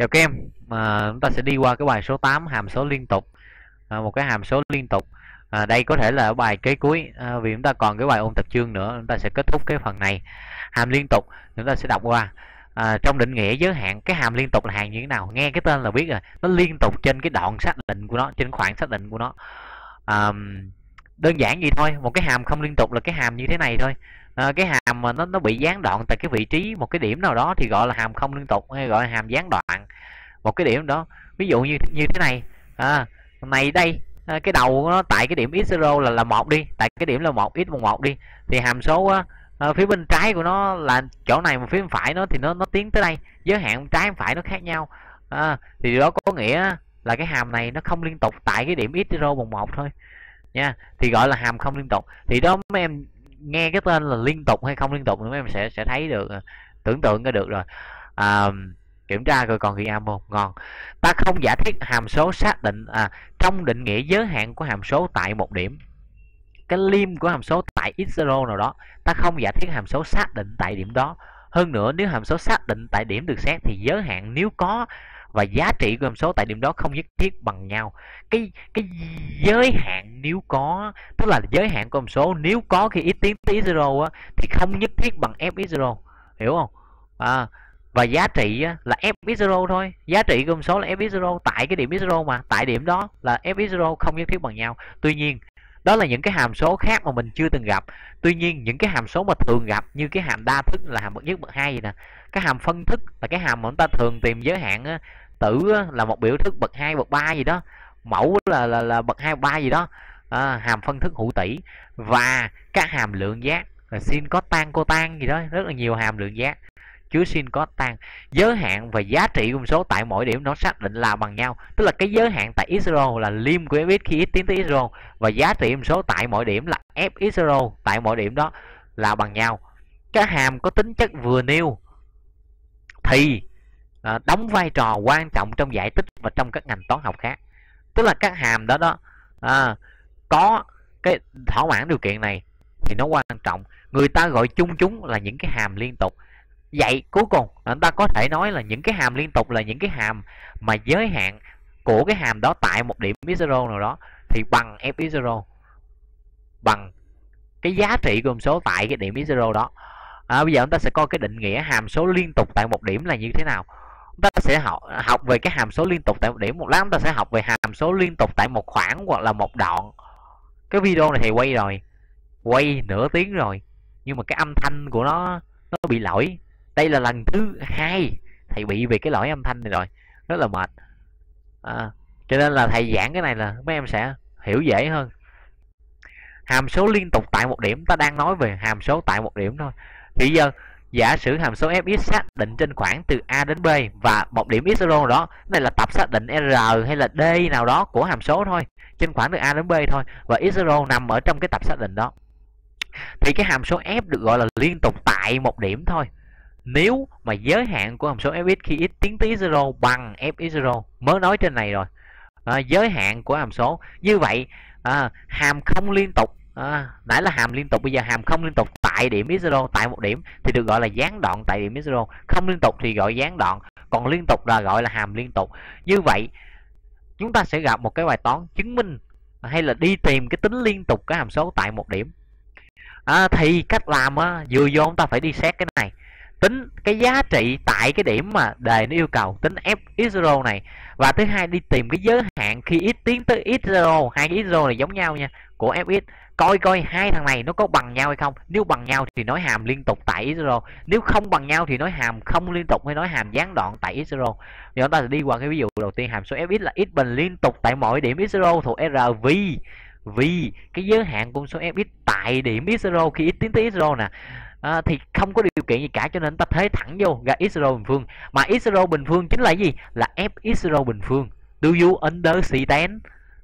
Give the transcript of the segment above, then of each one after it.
Chào các em, chúng ta sẽ đi qua cái bài số 8 hàm số liên tục. Một cái hàm số liên tục. Đây có thể là ở bài kế cuối, vì chúng ta còn cái bài ôn tập chương nữa, chúng ta sẽ kết thúc cái phần này. Hàm liên tục chúng ta sẽ đọc qua. Trong định nghĩa giới hạn, cái hàm liên tục là hàm như thế nào? Nghe cái tên là biết rồi, nó liên tục trên cái đoạn xác định của nó, trên khoảng xác định của nó. Đơn giản gì thôi, một cái hàm không liên tục là cái hàm như thế này thôi. Cái hàm mà nó bị gián đoạn tại cái vị trí một cái điểm nào đó thì gọi là hàm không liên tục, hay gọi là hàm gián đoạn một cái điểm đó. Ví dụ như thế này, này đây, cái đầu của nó tại cái điểm x0 là 1 đi, tại cái điểm là 1 x bằng 1 đi, thì hàm số phía bên trái của nó là chỗ này, mà phía bên phải nó thì nó tiến tới đây, giới hạn trái bên phải nó khác nhau. Thì đó có nghĩa là cái hàm này nó không liên tục tại cái điểm x0 bằng 1 thôi nha, thì gọi là hàm không liên tục. Thì đó mấy em nghe cái tên là liên tục hay không liên tục mấy em sẽ thấy được, tưởng tượng ra được rồi. Kiểm tra rồi còn ghi âm không? Ngon. Ta không giả thiết hàm số xác định trong định nghĩa giới hạn của hàm số tại một điểm, cái lim của hàm số tại x0 nào đó, ta không giả thiết hàm số xác định tại điểm đó. Hơn nữa, nếu hàm số xác định tại điểm được xét thì giới hạn nếu có và giá trị của hàm số tại điểm đó không nhất thiết bằng nhau. Cái giới hạn nếu có, tức là giới hạn của hàm số nếu có khi x tiến tới x0 thì không nhất thiết bằng fx0, hiểu không? Và giá trị là fx0 thôi, giá trị của hàm số là fx0 tại cái điểm x0, mà tại điểm đó là fx0 không nhất thiết bằng nhau. Tuy nhiên đó là những cái hàm số khác mà mình chưa từng gặp. Tuy nhiên những cái hàm số mà thường gặp, như cái hàm đa thức là hàm bậc nhất bậc hai gì nè, cái hàm phân thức là cái hàm mà chúng ta thường tìm giới hạn, tử là một biểu thức bậc 2 bậc 3 gì đó, mẫu là bậc 2 bậc 3 gì đó, hàm phân thức hữu tỷ, và các hàm lượng giác là sin cos tan cotan gì đó, rất là nhiều hàm lượng giác chứa sin cos tan. Giới hạn và giá trị của hàm số tại mỗi điểm nó xác định là bằng nhau, tức là cái giới hạn tại x0 là lim của fx khi x tiến tới x0, và giá trị hàm số tại mỗi điểm là fx0 tại mỗi điểm đó là bằng nhau. Các hàm có tính chất vừa nêu thì đóng vai trò quan trọng trong giải tích và trong các ngành toán học khác. Tức là các hàm đó có cái thỏa mãn điều kiện này thì nó quan trọng. Người ta gọi chung chúng là những cái hàm liên tục. Vậy cuối cùng chúng ta có thể nói là những cái hàm liên tục là những cái hàm mà giới hạn của cái hàm đó tại một điểm x0 nào đó thì bằng fx0, bằng cái giá trị của hàm số tại cái điểm x0 đó. Bây giờ chúng ta sẽ coi cái định nghĩa hàm số liên tục tại một điểm là như thế nào. Chúng ta sẽ học về cái hàm số liên tục tại một điểm. Một lát chúng ta sẽ học về hàm số liên tục tại một khoảng hoặc là một đoạn. Cái video này thầy quay rồi, quay nửa tiếng rồi, nhưng mà cái âm thanh của nó bị lỗi. Đây là lần thứ 2 thầy bị về cái lỗi âm thanh này rồi, rất là mệt. Cho nên là thầy giảng cái này là mấy em sẽ hiểu dễ hơn. Hàm số liên tục tại một điểm, ta đang nói về hàm số tại một điểm thôi. Thì giờ giả sử hàm số fx xác định trên khoảng từ a đến b và một điểm x0 đó, này là tập xác định r hay là d nào đó của hàm số thôi, trên khoảng từ a đến b thôi, và x0 nằm ở trong cái tập xác định đó, thì cái hàm số f được gọi là liên tục tại một điểm thôi, nếu mà giới hạn của hàm số fx khi x tiến tới x0 bằng fx0. Mới nói trên này rồi, giới hạn của hàm số như vậy. Hàm không liên tục, nãy là hàm liên tục, bây giờ hàm không liên tục tại điểm x0 tại một điểm thì được gọi là gián đoạn tại điểm x0. Không liên tục thì gọi gián đoạn, còn liên tục là gọi là hàm liên tục. Như vậy chúng ta sẽ gặp một cái bài toán chứng minh hay là đi tìm cái tính liên tục cái hàm số tại một điểm. Thì cách làm vừa vô chúng ta phải đi xét cái này, tính cái giá trị tại cái điểm mà đề nó yêu cầu, tính fx0 này, và thứ hai đi tìm cái giới hạn khi x tiến tới x0, hai cái x0 này giống nhau nha, của fx, coi hai thằng này nó có bằng nhau hay không. Nếu bằng nhau thì nói hàm liên tục tại x0, nếu không bằng nhau thì nói hàm không liên tục hay nói hàm gián đoạn tại x0. Thì chúng ta sẽ đi qua cái ví dụ đầu tiên, hàm số fx là x bình liên tục tại mọi điểm x0 thuộc r, vì cái giới hạn của số fx tại điểm x0 khi x tiến tới x0 nè, thì không có điều kiện gì cả, cho nên ta thế thẳng vô ra x0 bình phương. Mà x0 bình phương chính là gì? Là fx0 bình phương, do you understand?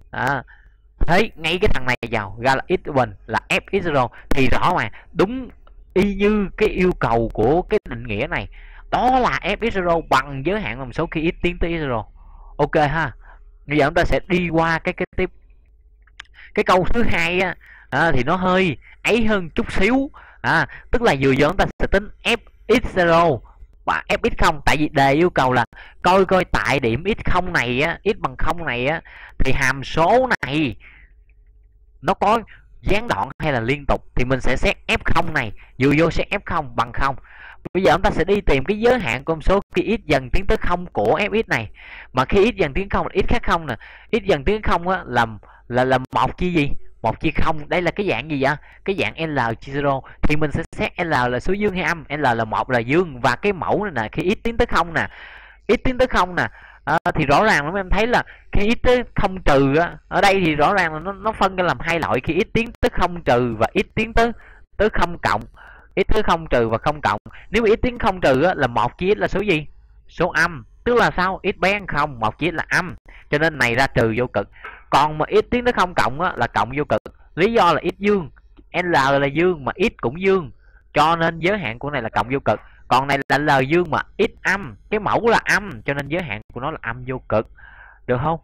Thế ngay cái thằng này vào ra là x bình là fx0, thì rõ mà, đúng y như cái yêu cầu của cái định nghĩa này, đó là fx0 bằng giới hạn hàm số khi x tiến tới x0. Ok ha. Bây giờ chúng ta sẽ đi qua cái tiếp. Cái câu thứ hai thì nó hơi ấy hơn chút xíu, tức là vừa giờ chúng ta sẽ tính fx0 fx không, tại vì đề yêu cầu là coi tại điểm x0 này á, x bằng 0 này á, thì hàm số này nó có gián đoạn hay là liên tục, thì mình sẽ xét f0 này dựa vô xét f0 bằng 0. Bây giờ chúng ta sẽ đi tìm cái giới hạn của số khi x dần tiến tới 0 của fx này. Mà khi x dần tiến 0 là x khác 0 nè, x dần tiến 0 á là 1 chia gì? 1 chia 0. Đây là cái dạng gì vậy? Cái dạng L chia 0. Thì mình sẽ xét L là số dương hay âm? L là 1 là dương, và cái mẫu này nè, khi x tiến tới 0 nè, x tiến tới 0 nè. Thì rõ ràng là em thấy là khi x tới 0 trừ á, ở đây thì rõ ràng là nó phân ra làm hai loại, khi x tiến tới 0 trừ và x tiến tới 0 cộng. X tới 0 trừ và 0 cộng. Nếu mà x tiến 0 trừ á, là 1 chia x là số gì? Số âm. Tức là sao? X bé hơn 0, 1 chia x là âm. Cho nên này ra trừ vô cực. Còn mà x tiến tới 0 cộng á, là cộng vô cực. Lý do là x dương, L là dương mà x cũng dương, cho nên giới hạn của này là cộng vô cực. Còn này là L dương mà x âm, cái mẫu là âm, cho nên giới hạn của nó là âm vô cực. Được không?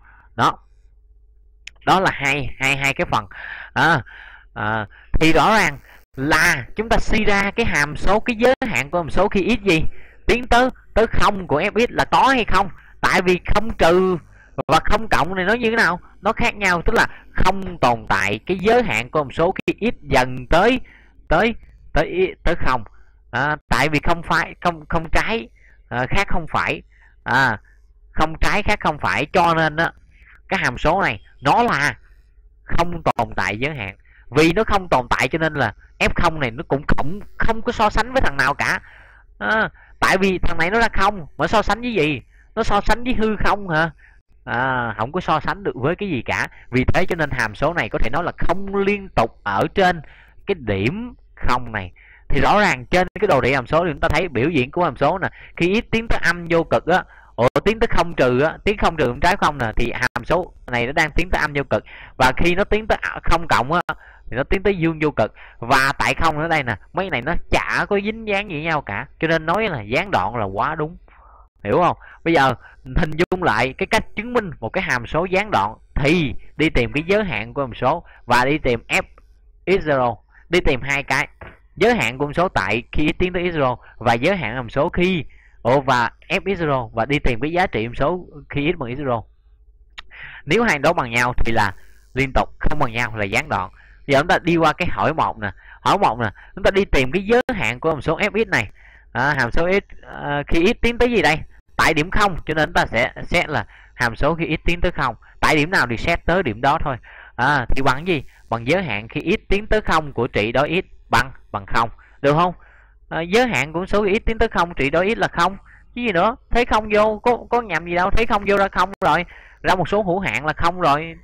Đó là hai cái phần. Thì rõ ràng là chúng ta suy ra cái hàm số, cái giới hạn của hàm số khi x gì tiến tới 0 của fx là có hay không. Tại vì 0 trừ và 0 cộng này nó như thế nào? Nó khác nhau, tức là không tồn tại cái giới hạn của hàm số khi x dần tới 0. Tại vì không trái khác không phải, không trái khác không phải, cho nên đó, cái hàm số này nó là không tồn tại giới hạn. Vì nó không tồn tại cho nên là f0 này nó cũng không có so sánh với thằng nào cả. Tại vì thằng này nó ra không, mà so sánh với gì? Nó so sánh với hư không hả? Không có so sánh được với cái gì cả. Vì thế cho nên hàm số này có thể nói là không liên tục ở trên cái điểm 0 này. Thì rõ ràng trên cái đồ thị hàm số thì chúng ta thấy biểu diễn của hàm số nè, khi x tiến tới âm vô cực á, tiến tới 0 trừ á, tiến 0 trừ trái 0 nè, thì hàm số này nó đang tiến tới âm vô cực. Và khi nó tiến tới 0 cộng á, thì nó tiến tới dương vô cực. Và tại 0 ở đây nè, mấy này nó chả có dính dáng gì với nhau cả, cho nên nói là gián đoạn là quá đúng. Hiểu không? Bây giờ hình dung lại cái cách chứng minh một cái hàm số gián đoạn thì đi tìm cái giới hạn của hàm số và đi tìm f(x0), đi tìm hai cái giới hạn của hàm số tại khi x tiến tới x0 và giới hạn hàm số khi và f(x0), và đi tìm cái giá trị hàm số khi x bằng x0. Nếu hai đó bằng nhau thì là liên tục, không bằng nhau là gián đoạn. Giờ chúng ta đi qua cái hỏi 1 nè. Hỏi 1 nè, chúng ta đi tìm cái giới hạn của hàm số fx này. Hàm số x khi x tiến tới gì đây? Tại điểm 0, cho nên chúng ta sẽ xét là hàm số khi x tiến tới 0. Tại điểm nào thì xét tới điểm đó thôi. Thì bằng gì? Bằng giới hạn khi x tiến tới 0 của trị đối x bằng 0. Được không? Giới hạn của số khi x tiến tới 0 trị đối x là 0. Chứ gì nữa? Thấy 0 vô có nhầm gì đâu, thấy 0 vô ra 0 rồi. Ra một số hữu hạn là 0 rồi.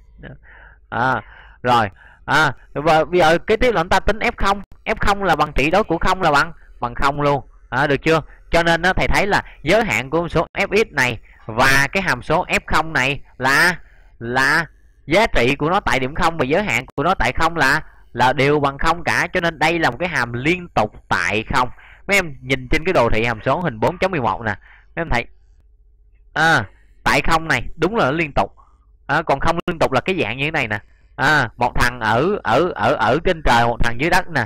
Rồi. Và bây giờ kế tiếp là chúng ta tính f0. F0 là bằng trị đối của 0 là bằng 0 luôn. Được chưa? Cho nên thầy thấy là giới hạn của hàm số fx này và cái hàm số f0 này là giá trị của nó tại điểm 0 và giới hạn của nó tại 0 là đều bằng 0 cả. Cho nên đây là một cái hàm liên tục tại 0. Mấy em nhìn trên cái đồ thị hàm số hình 4.11 nè, mấy em thấy tại 0 này đúng là nó liên tục. Còn không liên tục là cái dạng như thế này nè. Một thằng ở trên trời, một thằng dưới đất nè.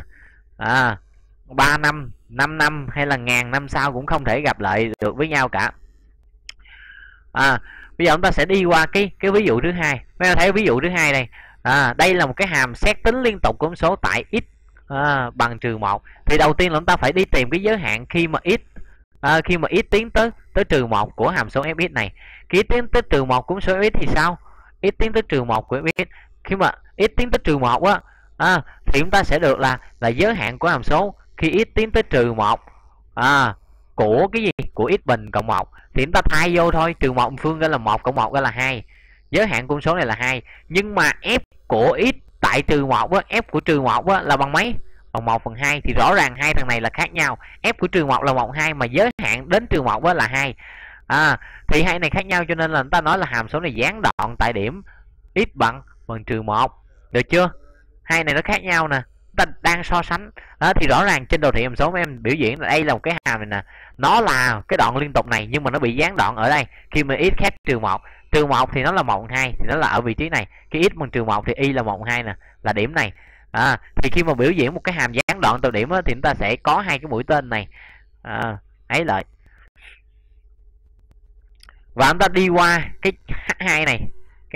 3 năm, 5 năm hay là ngàn năm sau cũng không thể gặp lại được với nhau cả. Bây giờ chúng ta sẽ đi qua cái ví dụ thứ hai. Mấy em thấy ví dụ thứ hai đây. Đây là một cái hàm xét tính liên tục của hàm số tại x bằng trừ 1. Thì đầu tiên là chúng ta phải đi tìm cái giới hạn khi mà x tiến tới trừ 1 của hàm số fx này. Khi x tiến tới trừ 1 của hàm số fx thì sao? X tiến tới trừ 1 của fx. Khi mà x tiến tới trừ 1 á, thì chúng ta sẽ được là giới hạn của hàm số khi x tiến tới trừ 1 của cái gì? Của x bình cộng 1. Thì chúng ta thay vô thôi, trừ 1 phương ra là 1 cộng 1 ra là 2. Giới hạn của số này là 2. Nhưng mà f của x tại trừ 1 á, f của trừ 1 á là bằng mấy? Bằng 1/2. Thì rõ ràng hai thằng này là khác nhau. F của trừ 1 là 1/2 mà giới hạn đến trừ 1 á là 2. Thì hai này khác nhau cho nên là chúng ta nói là hàm số này gián đoạn tại điểm x bằng trừ 1. Được chưa? Hai này nó khác nhau nè, ta đang so sánh. Thì rõ ràng trên đồ thị hàm số mấy em biểu diễn là đây là một cái hàm này nè, nó là cái đoạn liên tục này nhưng mà nó bị gián đoạn ở đây khi mà x khác trừ 1. Trừ 1 thì nó là 1/2 thì nó là ở vị trí này. Khi x bằng trừ 1 thì y là 1/2 nè, là điểm này. Thì khi mà biểu diễn một cái hàm gián đoạn từ điểm thì chúng ta sẽ có hai cái mũi tên này ấy lại. và chúng ta đi qua cái H2 này,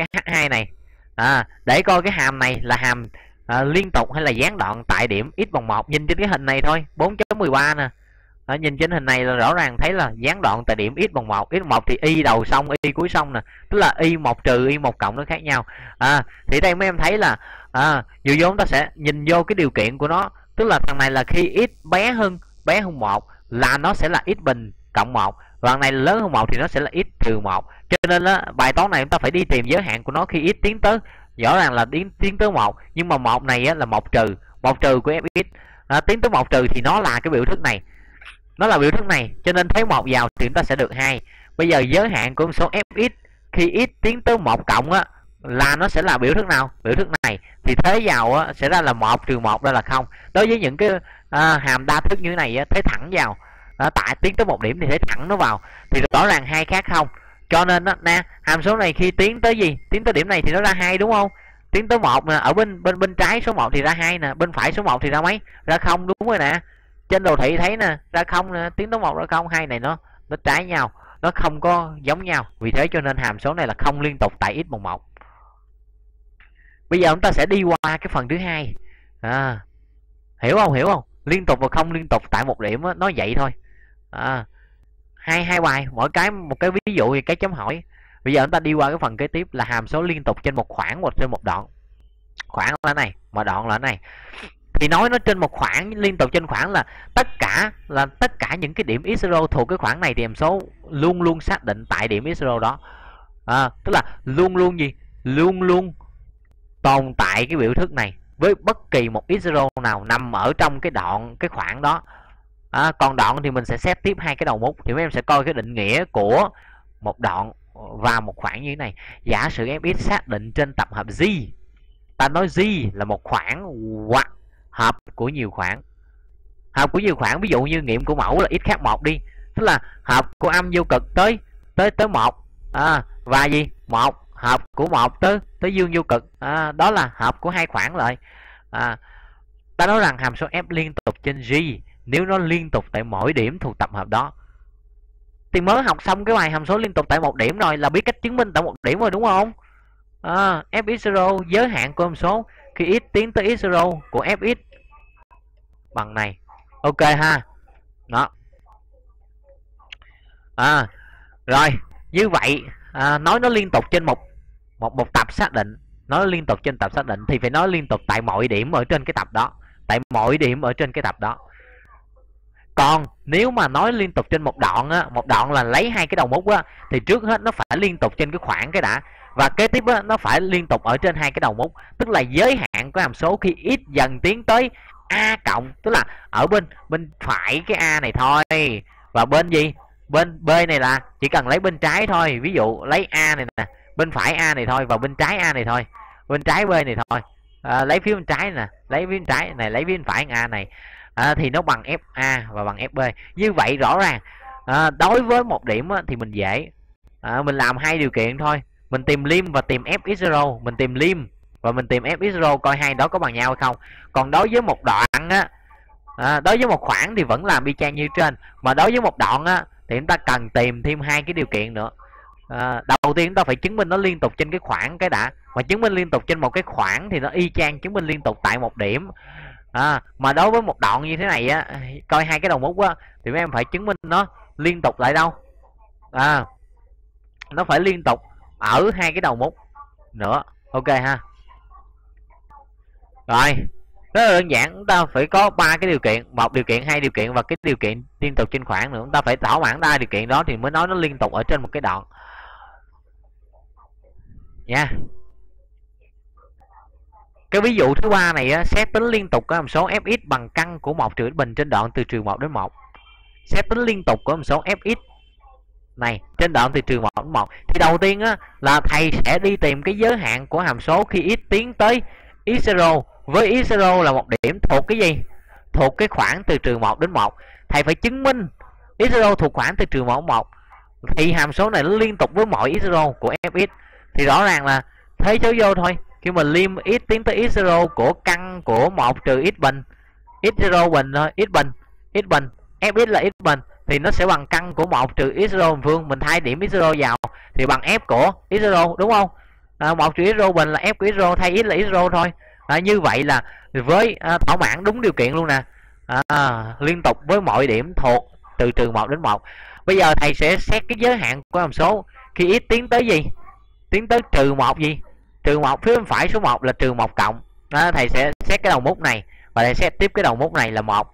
để coi cái hàm này là hàm liên tục hay là gián đoạn tại điểm x bằng 1. Nhìn trên cái hình này thôi, 4.13 nè. Nhìn trên hình này là rõ ràng thấy là gián đoạn tại điểm x bằng 1. X bằng 1 thì y đầu xong, y cuối xong nè, tức là y 1 trừ y 1 cộng nó khác nhau. Thì đây mấy em thấy là dù vô chúng ta sẽ nhìn vô cái điều kiện của nó, tức là thằng này là khi x bé hơn 1 là nó sẽ là x bình cộng 1, và thằng này lớn hơn 1 thì nó sẽ là x trừ 1. Cho nên là bài toán này chúng ta phải đi tìm giới hạn của nó khi x tiến tới, rõ ràng là tiến tới 1, nhưng mà 1 này là 1 trừ của fx. Tiến tới 1 trừ thì nó là cái biểu thức này. Nó là biểu thức này, cho nên thấy 1 vào thì chúng ta sẽ được 2. Bây giờ giới hạn của số fx khi x tiến tới 1 cộng là nó sẽ là biểu thức nào? Biểu thức này. Thì thế vào sẽ ra là 1 trừ 1 đó là 0. Đối với những cái hàm đa thức như thế này thấy thẳng vào. Tại tiến tới 1 điểm thì thấy thẳng nó vào. Thì rõ ràng 2 khác 0. Cho nên nè, hàm số này khi tiến tới gì? Tiến tới điểm này thì nó ra 2 đúng không? Tiến tới 1 nè, ở bên trái số 1 thì ra 2 nè, bên phải số 1 thì ra mấy? Ra 0 đúng rồi nè. Trên đồ thị thấy nè, ra 0 nè, tiến tới 1 ra 0, hai này nó trái nhau, nó không có giống nhau. Vì thế cho nên hàm số này là không liên tục tại x bằng 1. Bây giờ chúng ta sẽ đi qua cái phần thứ hai. Hiểu không? Liên tục và không liên tục tại một điểm nó vậy thôi. Hai bài, mỗi cái một cái ví dụ, cái chấm hỏi. Bây giờ chúng ta đi qua cái phần kế tiếp là hàm số liên tục trên một khoảng hoặc trên một đoạn. Khoảng là này, mà đoạn là này. Thì nói nó trên một khoảng, liên tục trên khoảng là tất cả những cái điểm x0 thuộc cái khoảng này thì hàm số luôn luôn xác định tại điểm x0 đó. Tức là luôn luôn gì? Luôn luôn tồn tại cái biểu thức này với bất kỳ một x0 nào nằm ở trong cái khoảng đó. Còn đoạn thì mình sẽ xếp tiếp hai cái đầu mút, thì mấy em sẽ coi cái định nghĩa của một đoạn và một khoảng như thế này. Giả sử fx xác định trên tập hợp G, ta nói G là một khoảng hoặc hợp của nhiều khoảng. Hợp của nhiều khoảng, ví dụ như nghiệm của mẫu là x khác 1 đi, tức là hợp của âm vô cực tới 1, và gì? 1 hợp của 1 tới dương vô cực, đó là hợp của hai khoảng lại. Ta nói rằng hàm số f liên tục trên G nếu nó liên tục tại mỗi điểm thuộc tập hợp đó. Thì mới học xong cái bài hàm số liên tục tại một điểm rồi, là biết cách chứng minh tại một điểm rồi đúng không? Fx0 giới hạn của hàm số khi x tiến tới x0 của fx bằng này. Ok ha. Đó. Rồi, như vậy nói nó liên tục trên một tập xác định, nói liên tục trên tập xác định thì phải nói liên tục tại mọi điểm ở trên cái tập đó, tại mọi điểm ở trên cái tập đó. Còn nếu mà nói liên tục trên một đoạn là lấy hai cái đầu mút thì trước hết nó phải liên tục trên cái khoảng cái đã, và kế tiếp nó phải liên tục ở trên hai cái đầu mút, tức là giới hạn của hàm số khi x dần tiến tới a cộng, tức là ở bên phải cái a này thôi, và bên gì? Bên b này là chỉ cần lấy bên trái thôi. Ví dụ lấy a này nè, bên phải a này thôi, và bên trái a này thôi, bên trái b này thôi. Lấy phía bên trái nè, lấy phía bên trái này, lấy phía bên phải a này, thì nó bằng fa và bằng fb. Như vậy rõ ràng đối với một điểm thì mình dễ, mình làm hai điều kiện thôi, mình tìm lim và tìm fx0. Mình tìm lim và mình tìm fx0 coi hai đó có bằng nhau hay không. Còn đối với một đoạn đối với một khoảng thì vẫn làm y chang như trên, mà đối với một đoạn thì chúng ta cần tìm thêm hai cái điều kiện nữa. Đầu tiên chúng ta phải chứng minh nó liên tục trên cái khoảng cái đã, mà chứng minh liên tục trên một cái khoảng thì nó y chang chứng minh liên tục tại một điểm. Mà đối với một đoạn như thế này coi hai cái đầu mút thì mấy em phải chứng minh nó liên tục lại đâu, nó phải liên tục ở hai cái đầu mút nữa. Ok ha. Rồi, rất là đơn giản, chúng ta phải có ba cái điều kiện, một điều kiện, hai điều kiện và cái điều kiện liên tục trên khoảng nữa. Chúng ta phải thỏa mãn đa điều kiện đó thì mới nói nó liên tục ở trên một cái đoạn nha. Cái ví dụ thứ ba này xét tính liên tục của hàm số fx bằng căn của 1 trừ x bình trên đoạn từ trừ 1 đến 1. Xét tính liên tục của hàm số fx này trên đoạn từ trừ 1 đến 1. Thì đầu tiên là thầy sẽ đi tìm cái giới hạn của hàm số khi x tiến tới x0 với x0 là một điểm thuộc cái gì? Thuộc cái khoảng từ trừ 1 đến 1. Thầy phải chứng minh x0 thuộc khoảng từ trừ 1 đến 1 thì hàm số này nó liên tục với mọi x0 của fx. Thì rõ ràng là thế số vô thôi. Khi mà lim x tiến tới x0 của căn của 1 trừ x bình, x0 bình thôi, x bình, fx là x bình, thì nó sẽ bằng căn của 1 trừ x0 bình phương. Mình thay điểm x0 vào thì bằng f của x0, đúng không? 1 trừ x0 bình là f của x0, thay x là x0 thôi. Như vậy là với thỏa mãn đúng điều kiện luôn nè. Liên tục với mọi điểm thuộc từ trừ 1 đến 1. Bây giờ thầy sẽ xét cái giới hạn của hàm số khi x tiến tới gì? Tiến tới trừ 1 gì? Trừ 1 phía bên phải số 1 là trừ 1 cộng. Thầy sẽ xét cái đầu mút này và thầy xét tiếp cái đầu mút này là 1.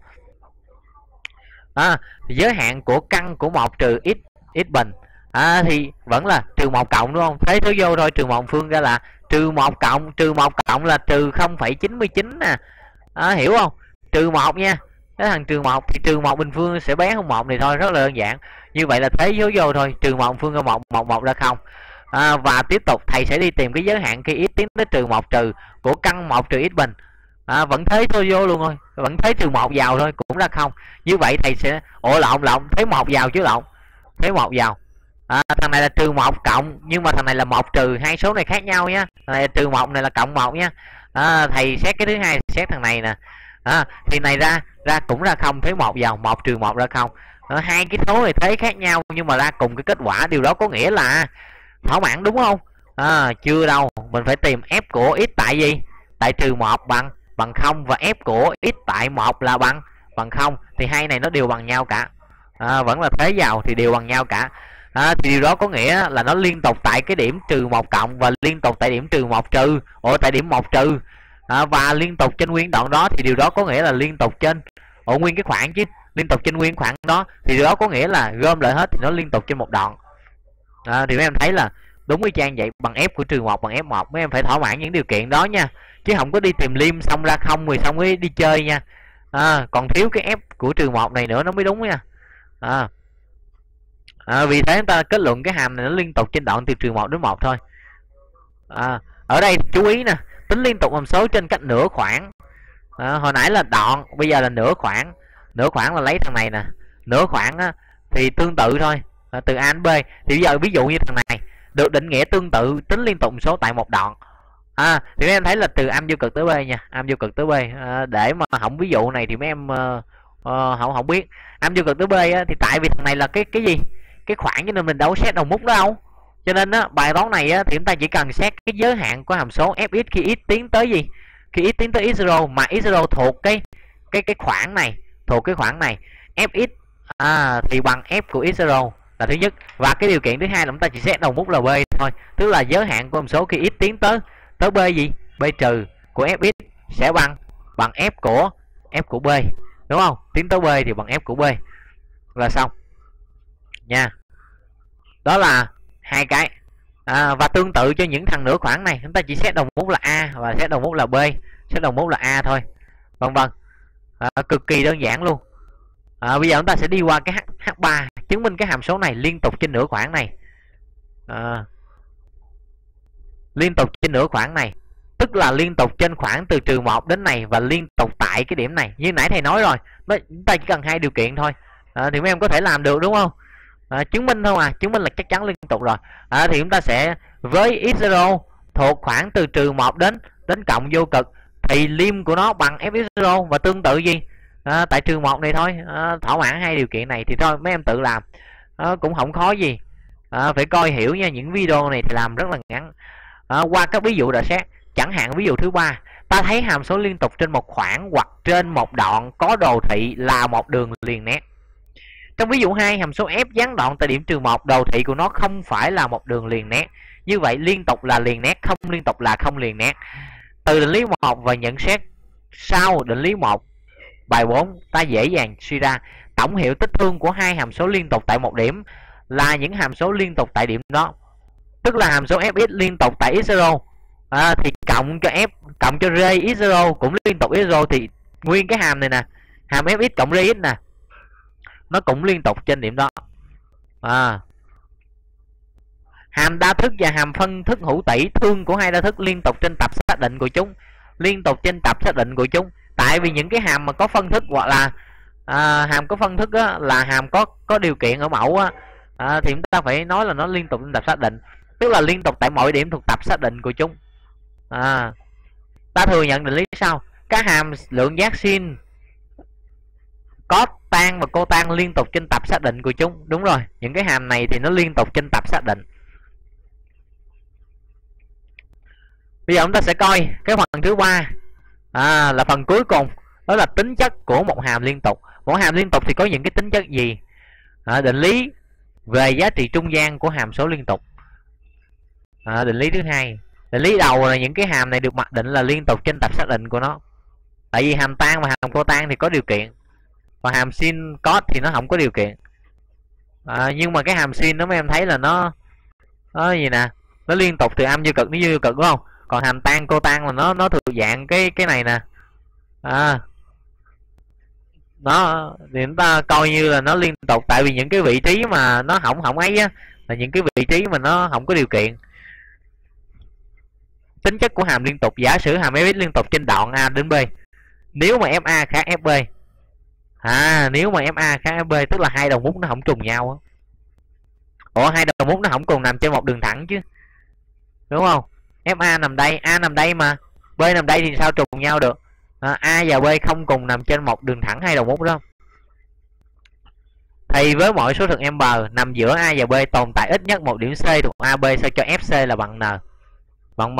Giới hạn của căn của 1 trừ x bình thì vẫn là trừ 1 cộng, đúng không? Thế thứ vô thôi, trừ 1 phương ra là trừ 1 cộng là trừ 0,99 nè. Hiểu không? Trừ 1 nha. Cái thằng trừ 1 thì trừ 1 bình phương sẽ bé hơn 1 này thôi, rất là đơn giản. Như vậy là thế số vô thôi, trừ 1 phương ra 1 ra 0. Và tiếp tục thầy sẽ đi tìm cái giới hạn khi x tiến tới trừ 1 trừ của căn 1 trừ x bình. Vẫn thế thôi vô luôn thôi, vẫn thế trừ 1 vào thôi cũng ra 0. Như vậy thầy sẽ lộn thế 1 vào chứ lộn. Thế 1 vào. Thằng này là trừ 1 cộng, nhưng mà thằng này là 1 trừ, hai số này khác nhau nhá. Thằng này là trừ 1, này là cộng 1 nhá. Thầy xét cái thứ hai, xét thằng này nè. Thì này ra cũng ra 0, thế 1 vào, 1 trừ 1 ra 0. Hai cái số này thế khác nhau nhưng mà ra cùng cái kết quả, điều đó có nghĩa là thỏa mãn, đúng không? Chưa đâu, mình phải tìm f của x tại gì? Tại trừ 1 bằng 0 và f của x tại 1 là bằng 0, thì hai này nó đều bằng nhau cả. Vẫn là thế vào thì đều bằng nhau cả. Thì điều đó có nghĩa là nó liên tục tại cái điểm trừ 1 cộng và liên tục tại điểm trừ 1 trừ, tại điểm 1 trừ. Và liên tục trên nguyên đoạn đó thì điều đó có nghĩa là liên tục trên nguyên cái khoảng chứ, liên tục trên nguyên khoảng đó thì điều đó có nghĩa là gom lại hết thì nó liên tục trên một đoạn. Thì mấy em thấy là đúng y chang vậy, bằng f của trừ 1 bằng f1. Mấy em phải thỏa mãn những điều kiện đó nha, chứ không có đi tìm lim xong ra 0 rồi xong mới đi chơi nha. Còn thiếu cái f của trừ 1 này nữa nó mới đúng nha. Vì thế chúng ta kết luận cái hàm này nó liên tục trên đoạn từ trừ 1 đến 1 thôi. Ở đây chú ý nè, tính liên tục hàm số trên cách nửa khoảng. Hồi nãy là đoạn, bây giờ là nửa khoảng. Nửa khoảng là lấy thằng này nè. Nửa khoảng thì tương tự thôi, từ A đến B. Thì bây giờ ví dụ như thằng này được định nghĩa tương tự tính liên tục hàm số tại một đoạn. Thì mấy em thấy là từ âm vô cực tới B nha, âm vô cực tới B. Để mà không ví dụ này thì mấy em không biết. Âm vô cực tới B thì tại vì thằng này là cái gì? Cái khoảng, cho nên mình đâu xét đầu mút đó đâu. Cho nên bài toán này thì chúng ta chỉ cần xét cái giới hạn của hàm số fx khi x tiến tới gì? Khi x tiến tới x0 mà x0 thuộc cái khoảng này, thuộc cái khoảng này, fx thì bằng f của x0 là thứ nhất. Và cái điều kiện thứ hai là chúng ta chỉ xét đầu mút là b thôi, tức là giới hạn của hàm số khi x tiến tới b gì? B trừ của fx sẽ bằng f của b, đúng không? Tiến tới b thì bằng f của b là xong nha. Đó là hai cái. Và tương tự cho những thằng nửa khoảng này, chúng ta chỉ xét đầu mút là a và xét đầu mút là b, xét đầu mút là a thôi, vân vân. Cực kỳ đơn giản luôn. Bây giờ chúng ta sẽ đi qua cái h3 chứng minh cái hàm số này liên tục trên nửa khoảng này. Liên tục trên nửa khoảng này tức là liên tục trên khoảng từ trừ 1 đến này và liên tục tại cái điểm này. Như nãy thầy nói rồi, chúng ta chỉ cần hai điều kiện thôi thì mấy em có thể làm được, đúng không? Chứng minh thôi chứng minh là chắc chắn liên tục rồi. Thì chúng ta sẽ với x0 thuộc khoảng từ trừ 1 đến cộng vô cực thì lim của nó bằng f(x0) và tương tự gì? Tại trừ 1 này thôi. Thỏa mãn hai điều kiện này thì thôi mấy em tự làm, cũng không khó gì. Phải coi hiểu nha, những video này thì làm rất là ngắn. Qua các ví dụ đã xét, chẳng hạn ví dụ thứ 3, ta thấy hàm số liên tục trên một khoảng hoặc trên một đoạn có đồ thị là một đường liền nét. Trong ví dụ 2, hàm số f gián đoạn tại điểm trừ 1, đồ thị của nó không phải là một đường liền nét. Như vậy liên tục là liền nét, không liên tục là không liền nét. Từ định lý 1 và nhận xét sau định lý 1 bài 4, ta dễ dàng suy ra tổng hiệu tích phương của hai hàm số liên tục tại một điểm là những hàm số liên tục tại điểm đó. Tức là hàm số fx liên tục tại x0 thì cộng cho f cộng cho r x0 cũng liên tục x0 thì nguyên cái hàm này nè, hàm fx cộng r x nè, nó cũng liên tục trên điểm đó. Hàm đa thức và hàm phân thức hữu tỷ thương của hai đa thức liên tục trên tập xác định của chúng, liên tục trên tập xác định của chúng. Tại vì những cái hàm mà có phân thức hoặc là hàm có phân thức là hàm có điều kiện ở mẫu thì chúng ta phải nói là nó liên tục trên tập xác định, tức là liên tục tại mọi điểm thuộc tập xác định của chúng. Ta thừa nhận định lý sau: các hàm lượng giác sin có tan và cô tan liên tục trên tập xác định của chúng. Đúng rồi, những cái hàm này thì nó liên tục trên tập xác định. Bây giờ chúng ta sẽ coi cái phần thứ ba, là phần cuối cùng, đó là tính chất của một hàm liên tục. Một hàm liên tục thì có những cái tính chất gì? Định lý về giá trị trung gian của hàm số liên tục. Định lý thứ hai. Định lý đầu là những cái hàm này được mặc định là liên tục trên tập xác định của nó. Tại vì hàm tan và hàm cotan thì có điều kiện, và hàm sin cos thì nó không có điều kiện. Nhưng mà cái hàm sin đó mấy em thấy là nó gì nè, nó liên tục từ âm vô cực, nó vô cực đúng không? Còn hàm tan cotan là nó thuộc dạng cái này nè. Nó thì chúng ta coi như là nó liên tục, tại vì những cái vị trí mà nó không ấy á, là những cái vị trí mà nó không có điều kiện. Tính chất của hàm liên tục, giả sử hàm fx liên tục trên đoạn A đến B, nếu mà fa khác fb, nếu mà fa khác fb tức là hai đầu mút nó không trùng nhau á. Ủa, hai đầu mút nó không cùng nằm trên một đường thẳng chứ, đúng không? fa nằm đây, a nằm đây mà, b nằm đây thì sao trùng nhau được? A và B không cùng nằm trên một đường thẳng hai đầu mút đó. Thì với mỗi số thực m nằm giữa A và B tồn tại ít nhất một điểm C thuộc AB sao cho FC là bằng N, bằng M.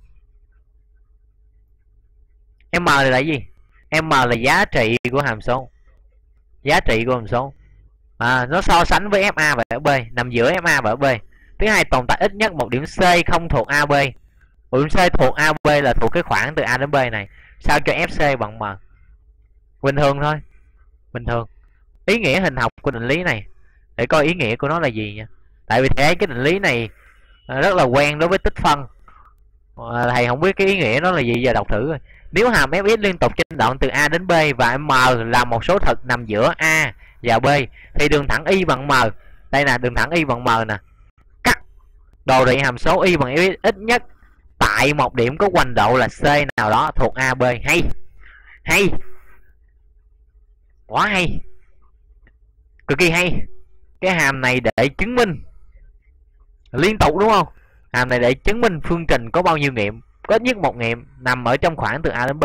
M là gì? M là giá trị của hàm số. Giá trị của hàm số. Nó so sánh với FA và FB, nằm giữa FA và FB. Thứ hai, tồn tại ít nhất một điểm C không thuộc AB. Một điểm C thuộc AB là thuộc cái khoảng từ A đến B này, sao cho FC bằng M. Bình thường thôi, bình thường. Ý nghĩa hình học của định lý này, để coi ý nghĩa của nó là gì nha. Tại vì thấy cái định lý này rất là quen đối với tích phân, thầy không biết cái ý nghĩa nó là gì, giờ đọc thử rồi. Nếu hàm fx liên tục trên đoạn từ A đến B và m là một số thực nằm giữa A và B, thì đường thẳng y bằng m, đây là đường thẳng y bằng m nè, cắt đồ thị hàm số y bằng fx ít nhất tại một điểm có hoành độ là C nào đó thuộc AB. Hay, quá hay, cực kỳ hay. Cái hàm này để chứng minh liên tục, đúng không? Hàm này để chứng minh phương trình có bao nhiêu nghiệm, có ít nhất một nghiệm nằm ở trong khoảng từ A đến B.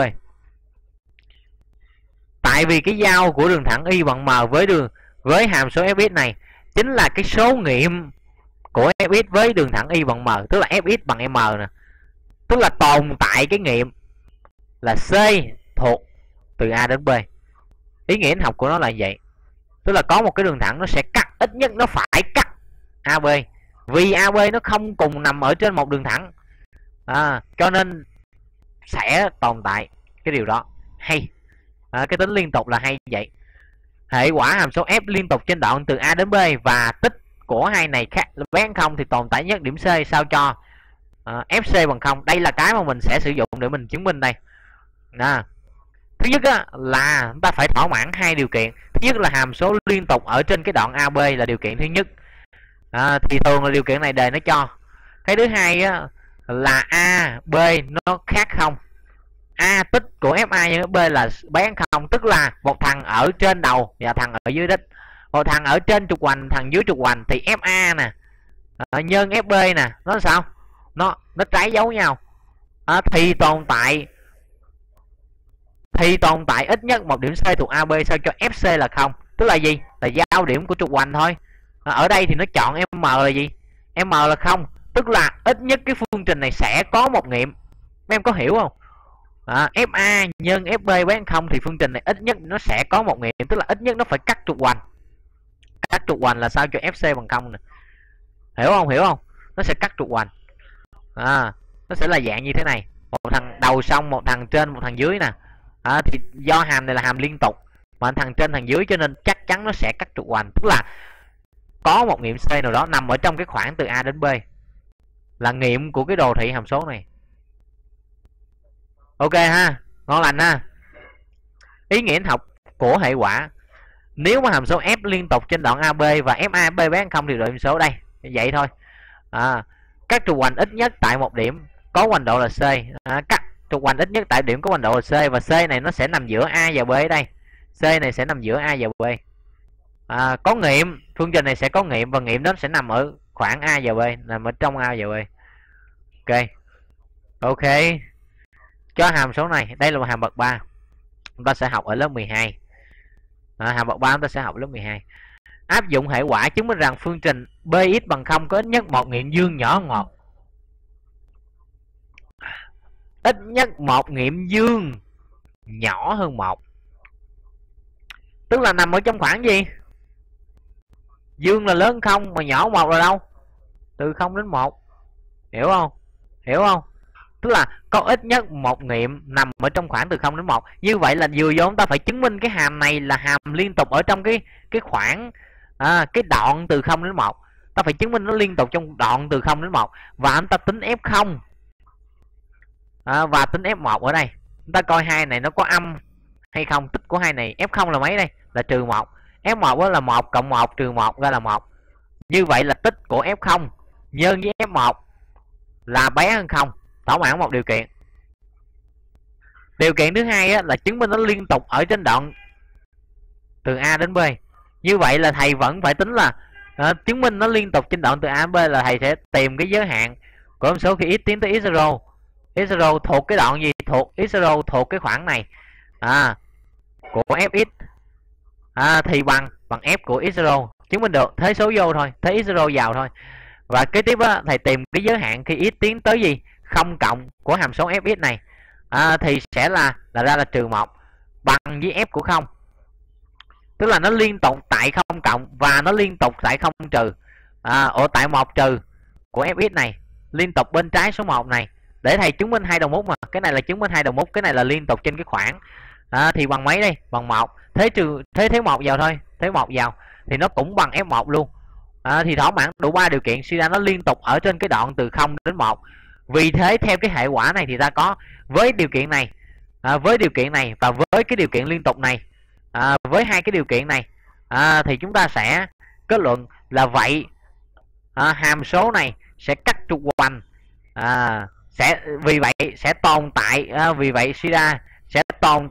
Tại vì cái giao của đường thẳng y bằng m với hàm số fx này chính là cái số nghiệm của fx với đường thẳng y bằng m, tức là fx bằng m nè, tức là tồn tại cái nghiệm là C thuộc từ A đến B. Ý nghĩa học của nó là vậy, tức là có một cái đường thẳng nó sẽ cắt, ít nhất nó phải cắt AB, vì AB nó không cùng nằm ở trên một đường thẳng, cho nên sẽ tồn tại cái điều đó. Hay, cái tính liên tục là hay vậy. Hệ quả hàm số f liên tục trên đoạn từ A đến B và tích của hai này khác bé bằng 0 thì tồn tại nhất điểm C sao cho FC bằng 0. Đây là cái mà mình sẽ sử dụng để mình chứng minh đây. Thứ nhất là chúng ta phải thỏa mãn hai điều kiện. Thứ nhất là hàm số liên tục ở trên cái đoạn AB là điều kiện thứ nhất, thì thường là điều kiện này đề nó cho. Cái thứ hai là A, B nó khác không. A tích của FA nhân B là bé 0, tức là một thằng ở trên đầu và thằng ở dưới đích. Một thằng ở trên trục hoành, thằng dưới trục hoành, thì FA nè nhân FB nè, nó sao? Nó trái dấu nhau. Thì tồn tại ít nhất một điểm C thuộc AB sao cho FC là 0. Tức là gì? Là giao điểm của trục hoành thôi. Ở đây thì nó chọn M là gì? M là 0, tức là ít nhất cái phương trình này sẽ có một nghiệm. Mấy em có hiểu không? FA nhân FB bán 0 thì phương trình này ít nhất nó sẽ có một nghiệm, tức là ít nhất nó phải cắt trục hoành. Cắt trục hoành là sao cho FC bằng 0 nè. Hiểu không? Hiểu không? Nó sẽ cắt trục hoành. Nó sẽ là dạng như thế này. Một thằng đầu song, một thằng trên, một thằng dưới nè. Thì do hàm này là hàm liên tục, mà thằng trên thằng dưới cho nên chắc chắn nó sẽ cắt trục hoành, tức là có một nghiệm C nào đó nằm ở trong cái khoảng từ A đến B, là nghiệm của cái đồ thị hàm số này. Ok ha, ngon lành ha. Ý nghĩa học của hệ quả, nếu mà hàm số f liên tục trên đoạn AB và FA B bé 0 thì đồ hàm số đây vậy thôi. Cắt trục hoành ít nhất tại một điểm có hoành độ là C. Cắt trục hoành ít nhất tại điểm có hoành độ là C, và C này nó sẽ nằm giữa A và B ở đây. C này sẽ nằm giữa A và B. Có nghiệm, phương trình này sẽ có nghiệm, và nghiệm đó sẽ nằm ở khoảng A và B, nằm ở trong A và B. Ok. Cho hàm số này, đây là một hàm bậc 3. Chúng ta sẽ học ở lớp 12. Hàm bậc 3 chúng ta sẽ học lớp 12. Áp dụng hệ quả chứng minh rằng phương trình bx bằng 0 có ít nhất một nghiệm dương nhỏ hơn 1. Ít nhất một nghiệm dương nhỏ hơn 1. Tức là nằm ở trong khoảng gì? Dương là lớn 0 mà nhỏ 1 là đâu? Từ 0 đến 1. Hiểu không? Hiểu không? Tức là có ít nhất một nghiệm nằm ở trong khoảng từ 0 đến 1. Như vậy là vừa vô chúng ta phải chứng minh cái hàm này là hàm liên tục ở trong cái khoảng cái đoạn từ 0 đến 1. Ta phải chứng minh nó liên tục trong đoạn từ 0 đến 1 và anh ta tính F0 và tính F1 ở đây. Chúng ta coi hai này nó có âm hay không. Tích của hai này F0 là mấy đây? Là trừ 1. F1 đó là 1 cộng 1 trừ 1 ra là 1. Như vậy là tích của F0 nhân với F1 là bé hơn 0. Thỏa mãn một điều kiện. Điều kiện thứ hai là chứng minh nó liên tục ở trên đoạn từ A đến B. Như vậy là thầy vẫn phải tính là chứng minh nó liên tục trên đoạn từ A đến B là thầy sẽ tìm cái giới hạn của hàm số khi x tiến tới x0. x0 thuộc cái đoạn gì? Thuộc x0 thuộc cái khoảng này của fx thì bằng f của x0. Chứng minh được thế số vô thôi, thế x0 vào thôi. Và kế tiếp thầy tìm cái giới hạn khi x tiến tới gì? 0 cộng của hàm số fx này thì sẽ là ra là trừ 1 bằng với f của 0. Tức là nó liên tục tại 0 cộng và nó liên tục tại 0 trừ. Tại 1 trừ của fx này liên tục bên trái số 1 này. Để thầy chứng minh hai đồng mút mà. Cái này là chứng minh hai đồng mút, cái này là liên tục trên cái khoảng. Thì bằng mấy đây? Bằng 1. Thế trừ thế 1 vào thôi, thế 1 vào thì nó cũng bằng f1 luôn. Thì thỏa mãn đủ 3 điều kiện, suy ra nó liên tục ở trên cái đoạn từ 0 đến 1. Vì thế theo cái hệ quả này thì ta có với điều kiện này, với điều kiện này và với cái điều kiện liên tục này, với hai cái điều kiện này thì chúng ta sẽ kết luận là vậy hàm số này sẽ cắt trục hoành, vì vậy sẽ tồn tại, vì vậy suy ra sẽ tồn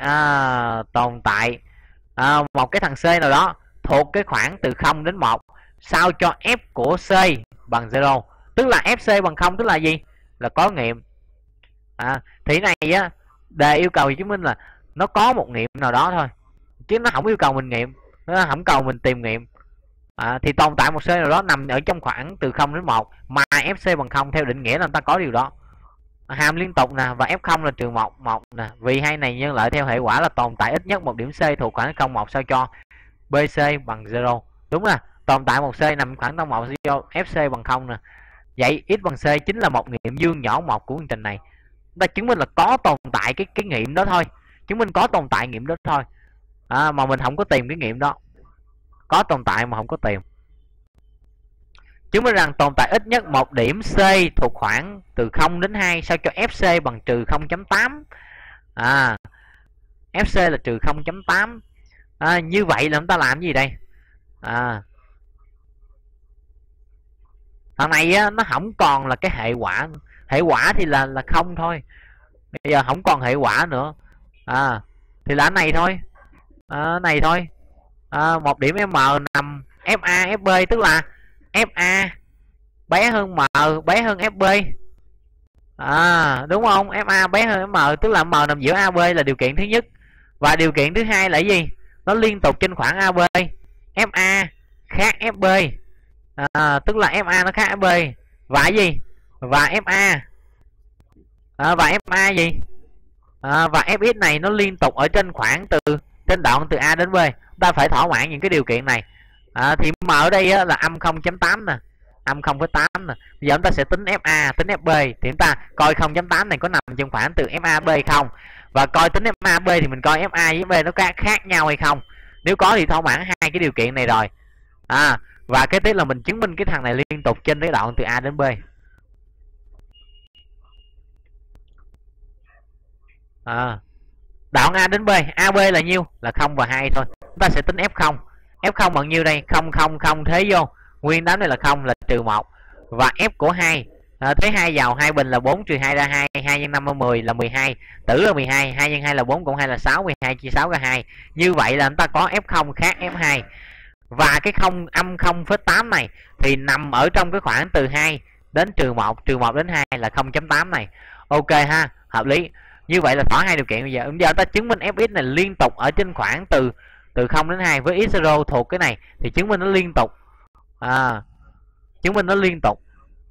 tại một cái thằng C nào đó thuộc cái khoảng từ 0 đến 1 sao cho f của C bằng 0. Tức là fc bằng 0 tức là gì? Là có nghiệm. Thì này đề yêu cầu chứng minh là nó có một nghiệm nào đó thôi, chứ nó không yêu cầu mình nghiệm, nó không cầu mình tìm nghiệm. Thì tồn tại một C nào đó nằm ở trong khoảng từ 0 đến 1 mà fc bằng 0 theo định nghĩa là người ta có điều đó. Hàm liên tục nè và f0 là trừ 1 nè. Vì hai này nhân lợi theo hệ quả là tồn tại ít nhất một điểm C thuộc khoảng 0 1 sao cho BC bằng 0. Đúng là tồn tại một C nằm khoảng 0 1 sao cho FC bằng 0 nè. Vậy x bằng C chính là một nghiệm dương nhỏ 1 của chương trình này. Chúng ta chứng minh là có tồn tại cái nghiệm đó thôi. Chứng minh có tồn tại nghiệm đó thôi. Mà mình không có tìm cái nghiệm đó. Có tồn tại mà không có tìm. Chứng minh rằng tồn tại ít nhất một điểm C thuộc khoảng từ 0 đến 2 sao cho FC bằng trừ 0.8. FC là trừ 0.8. Như vậy là chúng ta làm gì đây? Thằng này nó không còn là cái hệ quả. Hệ quả thì là không thôi. Bây giờ không còn hệ quả nữa. Thì là này thôi. Này thôi. Một điểm M nằm FA FB, tức là FA bé hơn M bé hơn FB. Đúng không? FA bé hơn M tức là M nằm giữa AB là điều kiện thứ nhất. Và điều kiện thứ hai là gì? Nó liên tục trên khoảng AB. FA khác FB. Tức là FA nó khác FB. Và gì? Và FA. Và FA gì? Và FX này nó liên tục ở trên khoảng trên đoạn từ A đến B. Ta phải thỏa mãn những cái điều kiện này. Thì M ở đây là âm 0.8 nè, âm 0,8 nè. Bây giờ chúng ta sẽ tính FA, tính FB. Thì chúng ta coi 0.8 này có nằm trong khoảng từ FAB không. Và coi tính FAB thì mình coi FA với B nó có khác nhau hay không. Nếu có thì thỏa mãn hai cái điều kiện này rồi. Và cái tiếp là mình chứng minh cái thằng này liên tục trên cái đoạn từ A đến B. Đoạn A đến B, AB là nhiêu? Là 0 và 2 thôi. Chúng ta sẽ tính F0. F0 bằng nhiêu đây? 0 0 0 thế vô. Nguyên đám này là 0 là trừ 1. Và F của 2. Thế 2 vào 2 bình là 4 trừ 2 ra 2. 2 nhân 5 là 10 là 12. Tử là 12. 2 nhân 2 là 4 cộng 2 là 6. 12 chia 6 ra 2. Như vậy là chúng ta có F0 khác F2. Và cái âm 0,8 này thì nằm ở trong cái khoảng từ 2 đến trừ 1 đến 2 là 0.8 này. Ok ha, hợp lý. Như vậy là thỏa hai điều kiện bây giờ. Bây giờ ta chứng minh fx này liên tục ở trên khoảng từ từ 0 đến 2 với x0 thuộc cái này thì chứng minh nó liên tục. Chứng minh nó liên tục.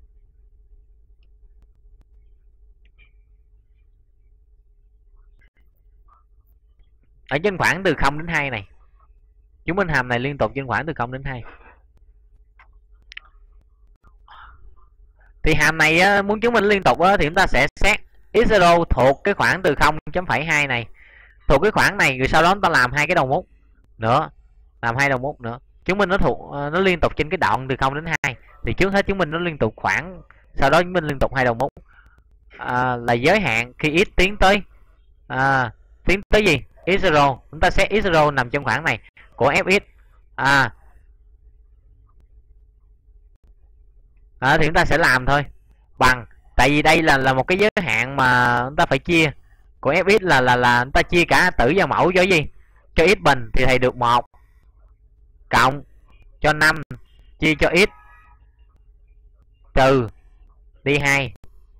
Ở trên khoảng từ 0 đến 2 này. Chứng minh hàm này liên tục trên khoảng từ 0 đến 2. Thì hàm này á, muốn chứng minh liên tục á, thì chúng ta sẽ xét x0 thuộc cái khoảng từ 0.2 này. Thuộc cái khoảng này rồi sau đó chúng ta làm hai cái đầu mút nữa. Làm hai đầu mút nữa. Chứng minh nó thuộc nó liên tục trên cái đoạn từ 0 đến 2 thì trước hết chứng minh nó liên tục khoảng, sau đó chứng minh liên tục hai đầu mút. Là giới hạn khi x tiến tới tiến tới gì? x0. Chúng ta xét x0 nằm trong khoảng này của fx. Thì chúng ta sẽ làm thôi. Bằng, tại vì đây là một cái giới hạn mà chúng ta phải chia. Của fx là chúng ta chia cả tử và mẫu cho gì? Cho x bình thì thầy được 1 cộng cho 5 chia cho x trừ đi 2.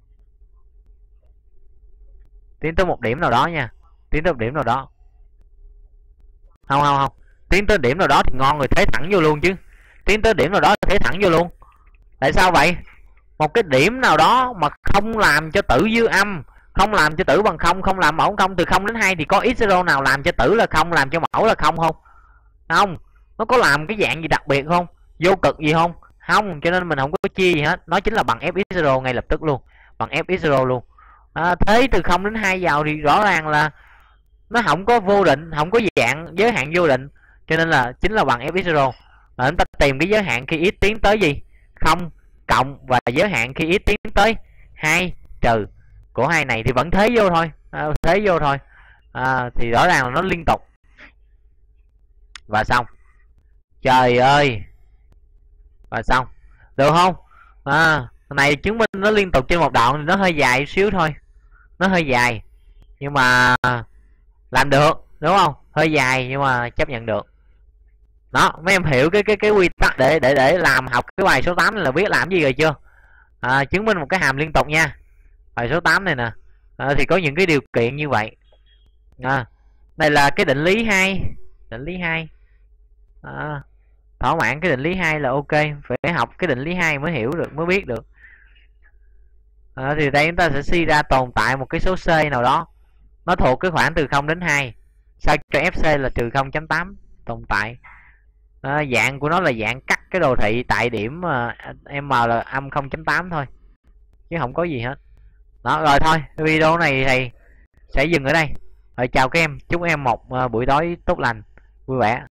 Tiến tới một điểm nào đó nha. Tiến tới một điểm nào đó. Không. Tiến tới điểm nào đó thì ngon rồi, thế thẳng vô luôn chứ. Tiến tới điểm nào đó thì thế thẳng vô luôn. Tại sao vậy? Một cái điểm nào đó mà không làm cho tử dư âm, không làm cho tử bằng 0, không làm mẫu 0, từ 0 đến 2 thì có x0 nào làm cho tử là 0, làm cho mẫu là 0 không? Không. Nó có làm cái dạng gì đặc biệt không? Vô cực gì không? Không, cho nên mình không có chia gì hết. Nó chính là bằng fx0 ngay lập tức luôn. Bằng fx0 luôn. Thế từ 0 đến 2 vào thì rõ ràng là nó không có vô định, không có dạng giới hạn vô định, cho nên là chính là bằng fx0. Chúng ta tìm cái giới hạn khi x tiến tới gì? 0 cộng và giới hạn khi x tiến tới 2 trừ. Của hai này thì vẫn thế vô thôi. Thế vô thôi. Thì rõ ràng là nó liên tục. Và xong. Trời ơi. Và xong. Được không? Này chứng minh nó liên tục trên một đoạn thì nó hơi dài xíu thôi. Nó hơi dài. Nhưng mà làm được, đúng không? Hơi dài nhưng mà chấp nhận được. Đó, mấy em hiểu cái quy tắc để làm học cái bài số 8 này là biết làm gì rồi chưa? Chứng minh một cái hàm liên tục nha. Bài số 8 này nè. Thì có những cái điều kiện như vậy. Đây là cái định lý 2. Định lý 2. Thỏa mãn cái định lý 2 là ok. Phải học cái định lý 2 mới hiểu được, mới biết được. Thì đây chúng ta sẽ suy ra tồn tại một cái số C nào đó. Nó thuộc cái khoảng từ 0 đến 2. Sao cho FC là trừ 0.8 tồn tại. Dạng của nó là dạng cắt cái đồ thị tại điểm M là âm 0.8 thôi. Chứ không có gì hết. Đó, rồi thôi. Video này thầy sẽ dừng ở đây. Rồi chào các em. Chúc em một buổi tối tốt lành, vui vẻ.